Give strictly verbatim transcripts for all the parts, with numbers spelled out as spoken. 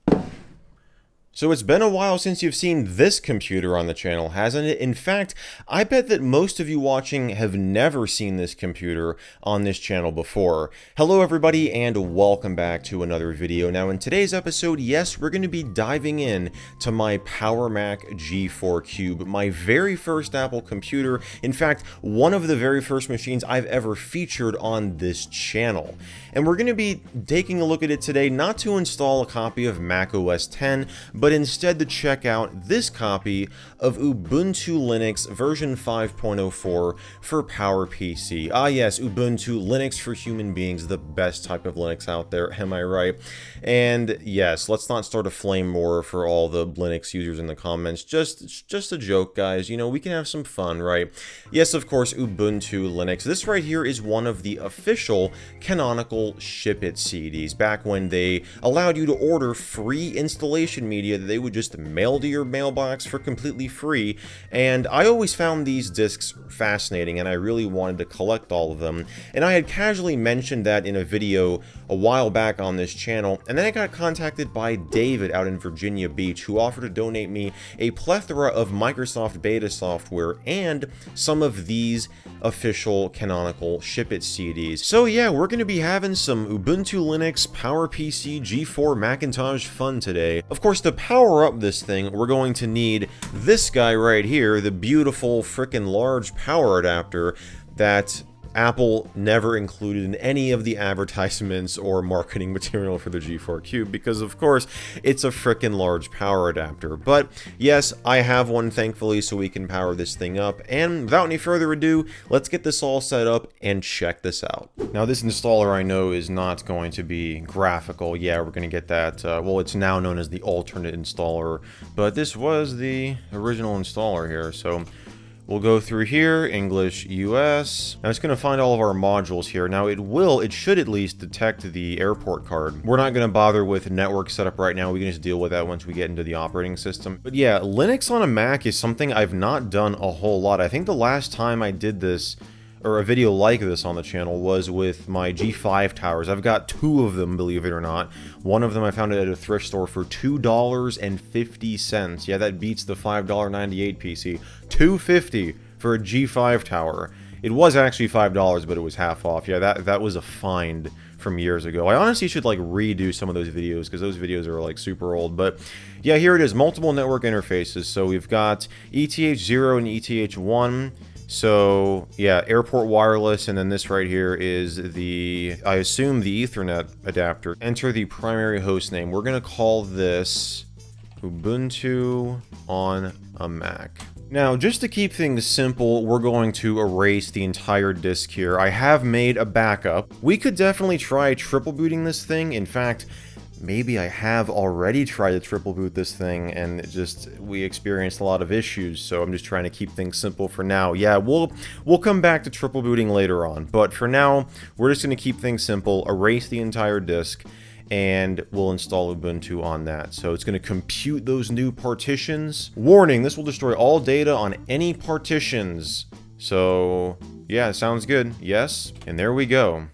So it's been a while since you've seen this computer on the channel, hasn't it? In fact, I bet that most of you watching have never seen this computer on this channel before. Hello everybody and welcome back to another video. Now in today's episode, yes, we're going to be diving in to my Power Mac G four Cube, my very first Apple computer. In fact, one of the very first machines I've ever featured on this channel. And we're going to be taking a look at it today, not to install a copy of Mac O S ten, but instead to check out this copy of Ubuntu Linux version five point oh four for PowerPC. Ah yes, Ubuntu Linux for human beings, the best type of Linux out there, am I right? And yes, let's not start a flame war for all the Linux users in the comments. Just, just a joke, guys. You know, we can have some fun, right? Yes, of course, Ubuntu Linux. This right here is one of the official canonical Ship It C Ds, back when they allowed you to order free installation media that they would just mail to your mailbox for completely free. And I always found these discs fascinating, and I really wanted to collect all of them. And I had casually mentioned that in a video a while back on this channel, and then I got contacted by David out in Virginia Beach, who offered to donate me a plethora of Microsoft beta software and some of these official canonical Ship It C Ds. So yeah, we're going to be having some Ubuntu Linux PowerPC G four Macintosh fun today. Of course, to power up this thing, we're going to need this guy right here, the beautiful frickin' large power adapter that Apple never included in any of the advertisements or marketing material for the G four Cube, because of course it's a frickin' large power adapter. But yes, I have one, thankfully, so we can power this thing up. And without any further ado, let's get this all set up and check this out. Now this installer, I know, is not going to be graphical. Yeah, we're going to get that, uh, well, it's now known as the alternate installer, but this was the original installer here. So we'll go through here, English, U S. I'm just going to find all of our modules here. Now it will, it should at least detect the airport card. We're not going to bother with network setup right now. We can just deal with that once we get into the operating system. But yeah, Linux on a Mac is something I've not done a whole lot. I think the last time I did this, or a video like this on the channel, was with my G five towers. I've got two of them, believe it or not. One of them I found it at a thrift store for two dollars and fifty cents. Yeah, that beats the five ninety-eight P C. two dollars and fifty cents for a G five tower. It was actually five dollars, but it was half off. Yeah, that, that was a find from years ago. I honestly should like redo some of those videos, because those videos are like super old. But yeah, here it is, multiple network interfaces. So we've got E T H zero and E T H one. So yeah, airport wireless, and then this right here is the, I assume, the Ethernet adapter. Enter the primary host name. We're gonna call this Ubuntu on a Mac. Now, just to keep things simple, we're going to erase the entire disk here. I have made a backup. We could definitely try triple booting this thing. In fact, maybe I have already tried to triple boot this thing, and it just, we experienced a lot of issues, so I'm just trying to keep things simple for now. Yeah, we'll we'll come back to triple booting later on, but for now, we're just going to keep things simple, erase the entire disk, and we'll install Ubuntu on that. So it's going to compute those new partitions. Warning, this will destroy all data on any partitions. So yeah, sounds good. Yes, and there we go.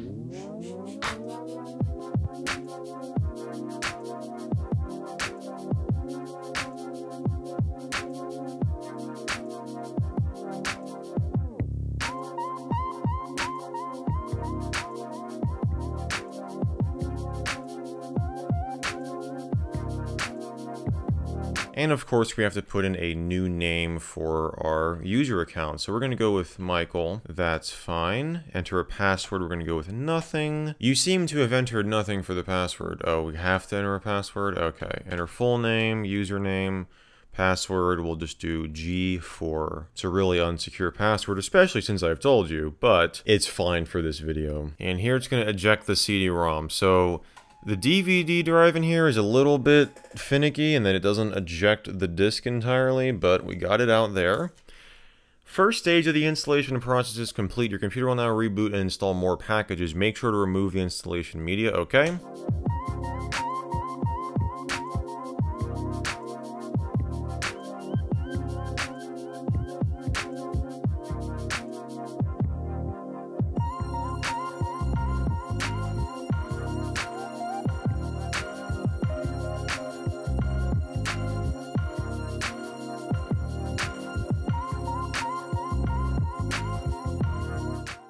And of course, we have to put in a new name for our user account. So we're going to go with Michael. That's fine. Enter a password. We're going to go with nothing. You seem to have entered nothing for the password. Oh, we have to enter a password? Okay. Enter full name, username, password. We'll just do G four. It's a really unsecure password, especially since I've told you, but it's fine for this video. And here it's going to eject the C D ROM. So the D V D drive in here is a little bit finicky, and then it doesn't eject the disk entirely, but we got it out there. First stage of the installation process is complete. Your computer will now reboot and install more packages. Make sure to remove the installation media, okay?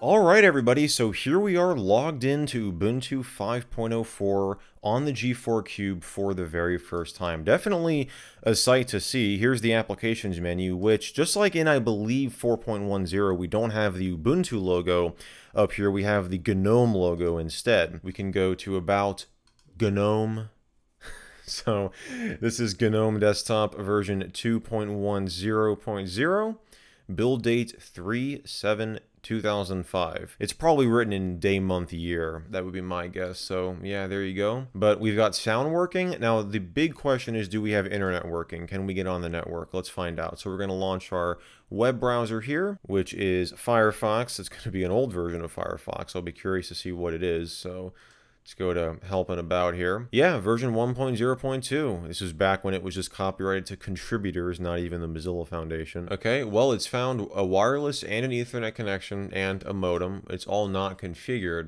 Alright everybody, so here we are logged into Ubuntu five point oh four on the G four Cube for the very first time. Definitely a sight to see. Here's the applications menu, which just like in I believe four point ten, we don't have the Ubuntu logo up here, we have the GNOME logo instead. We can go to About, GNOME. So this is GNOME Desktop version two point ten point zero, build date three seven two thousand five. It's probably written in day, month, year. That would be my guess. So yeah, there you go. But we've got sound working. Now the big question is, do we have internet working? Can we get on the network? Let's find out. So we're going to launch our web browser here, which is Firefox. It's going to be an old version of Firefox. I'll be curious to see what it is. So let's go to help and about here. Yeah, version one point oh point two. This was back when it was just copyrighted to contributors, not even the Mozilla Foundation. Okay, well, it's found a wireless and an Ethernet connection and a modem. It's all not configured.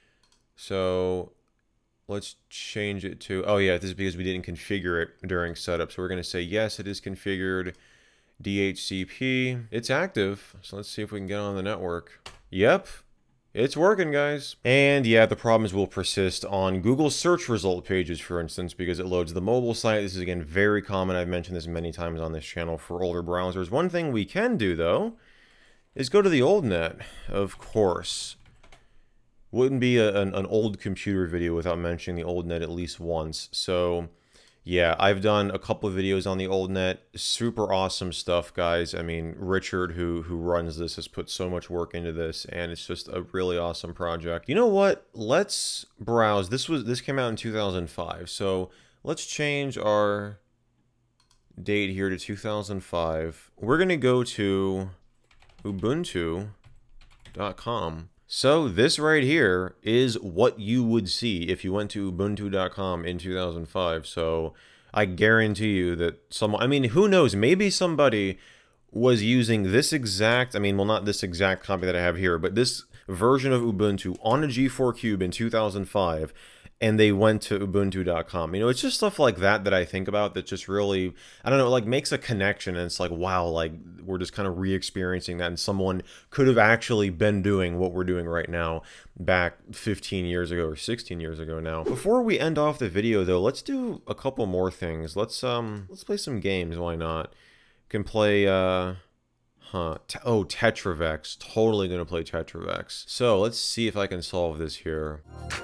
So let's change it to, oh yeah, this is because we didn't configure it during setup. So we're going to say, yes, it is configured. D H C P. It's active. So let's see if we can get on the network. Yep. It's working, guys. And yeah, the problems will persist on Google search result pages, for instance, because it loads the mobile site. This is, again, very common. I've mentioned this many times on this channel for older browsers. One thing we can do, though, is go to the old net, of course. Wouldn't be a, an, an old computer video without mentioning the old net at least once. So yeah, I've done a couple of videos on the old net. Super awesome stuff, guys. I mean, Richard, who who runs this, has put so much work into this, and it's just a really awesome project. You know what? Let's browse. This was this came out in two thousand five, so let's change our date here to two thousand five. We're gonna go to Ubuntu dot com. So this right here is what you would see if you went to Ubuntu dot com in two thousand five. So I guarantee you that someone, I mean, who knows, maybe somebody was using this exact, I mean, well, not this exact copy that I have here, but this version of Ubuntu on a G four Cube in two thousand five, and they went to Ubuntu dot com. You know, it's just stuff like that that I think about that just really, I don't know, like makes a connection, and it's like, wow, like we're just kind of re-experiencing that, and someone could have actually been doing what we're doing right now back fifteen years ago or sixteen years ago now. Before we end off the video though, let's do a couple more things. Let's um let's play some games, why not? Can play uh huh T oh Tetravex. Totally gonna play Tetravex. So let's see if I can solve this here.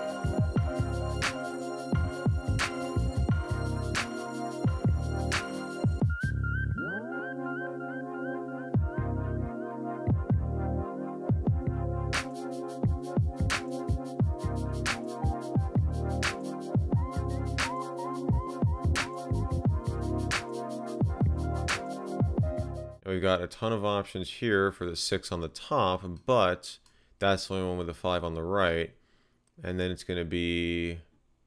We've got a ton of options here for the six on the top, but that's the only one with the five on the right. And then it's going to be,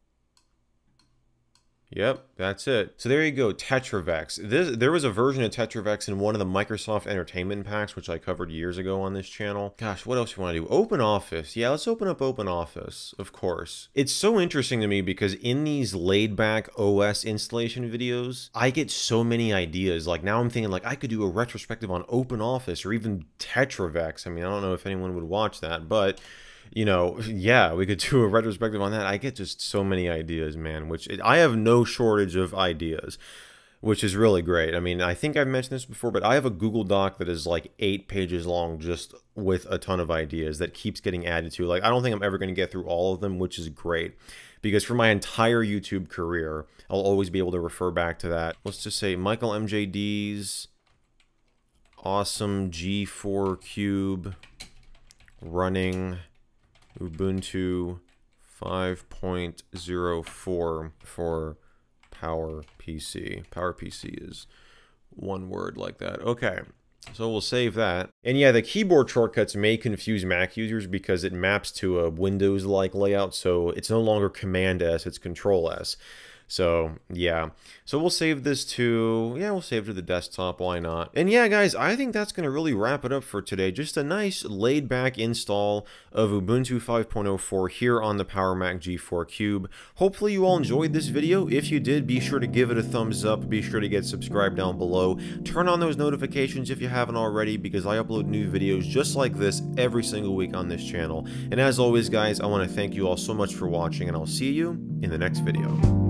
yep, that's it. So there you go, Tetravex. This, there was a version of Tetravex in one of the Microsoft Entertainment Packs, which I covered years ago on this channel. Gosh, what else do you want to do? OpenOffice. Yeah, let's open up OpenOffice, of course. It's so interesting to me because in these laid-back O S installation videos, I get so many ideas. Like now I'm thinking like I could do a retrospective on OpenOffice or even Tetravex. I mean, I don't know if anyone would watch that, but you know, yeah, we could do a retrospective on that. I get just so many ideas, man, which it, I have no shortage of ideas, which is really great. I mean, I think I've mentioned this before, but I have a Google Doc that is like eight pages long just with a ton of ideas that keeps getting added to. Like, I don't think I'm ever going to get through all of them, which is great because for my entire YouTube career, I'll always be able to refer back to that. Let's just say Michael M J D's awesome G four Cube running Ubuntu five point oh four for PowerPC. PowerPC is one word like that. Okay, so we'll save that. And yeah, the keyboard shortcuts may confuse Mac users because it maps to a Windows-like layout, so it's no longer Command S, it's Control S. So yeah, so we'll save this to, yeah, we'll save to the desktop, why not? And yeah, guys, I think that's going to really wrap it up for today. Just a nice laid back install of Ubuntu five point oh four here on the Power Mac G four Cube. Hopefully you all enjoyed this video. If you did, be sure to give it a thumbs up. Be sure to get subscribed down below. Turn on those notifications if you haven't already, because I upload new videos just like this every single week on this channel. And as always, guys, I want to thank you all so much for watching, and I'll see you in the next video.